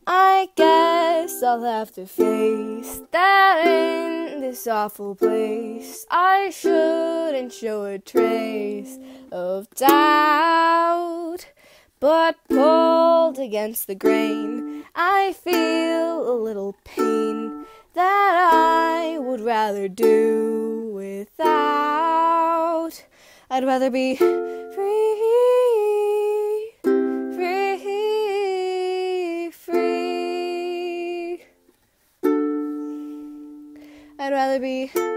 I guess I'll have to face that in this awful place I shouldn't show a trace of doubt. But pulled against the grain, I feel a little pain that I would rather do without. I'd rather be free, free, free. I'd rather be